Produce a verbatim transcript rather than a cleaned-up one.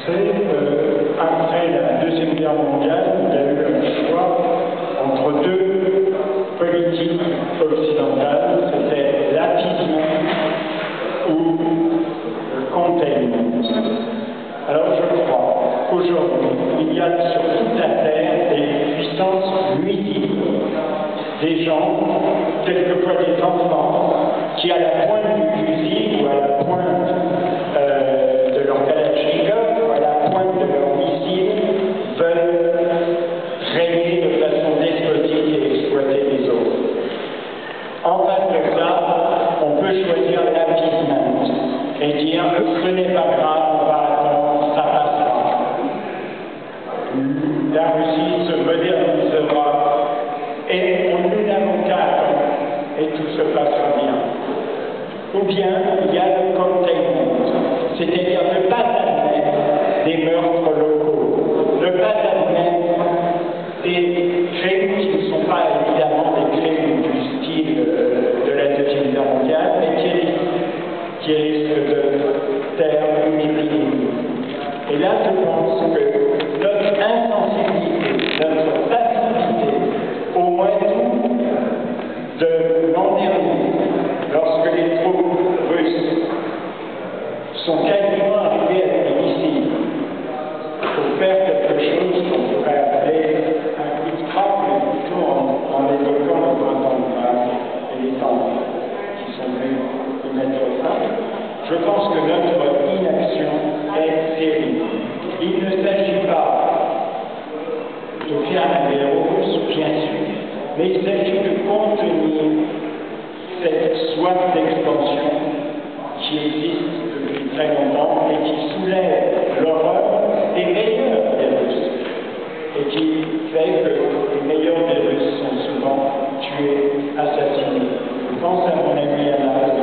c'est euh, après la Deuxième Guerre mondiale, il y a eu un choix entre deux politiques occidentales, c'était l'appeasement ou le containment. Alors je crois qu'aujourd'hui, il y a sur toute la Terre des puissances nuisibles, des gens, quelquefois des enfants, qui à la pointe du fusil ou à la pointe euh, de leur kalachnikov ou à la pointe de leur missile veulent régner de façon despotique et exploiter les autres. En face de ça, on peut choisir l'appeasement et dire ce n'est pas grave, on va attendre, ça passera. La Russie se modernisera et on nous n'avons qu'à attendre et tout se passera bien. Ou bien il y a le containment, c'est-à-dire ne pas admettre des meurtres locaux, ne pas admettre des crimes qui ne sont pas évidemment des crimes du style de la Deuxième Guerre mondiale, mais qui risquent, qui risquent de taire l'humilité. Et là, je pense que notre insensibilité, notre passivité, au mois d'août de l'an dernier, lorsque les troupes russes sont quasiment arrivées avec des missiles pour faire quelque chose qu'on pourrait appeler un coup de frappe, mais plutôt en, en évoquant le printemps de Prague et les temps qui sont venus y mettre fin. Je pense que notre inaction est terrible. Il ne s'agit pas de faire un héros russe, bien sûr, mais il s'agit de contenir cette soif d'expansion qui existe depuis très longtemps et qui soulève l'horreur des meilleurs des Russes et qui fait que les meilleurs des Russes sont souvent tués, assassinés. Je pense à mon ami Anna.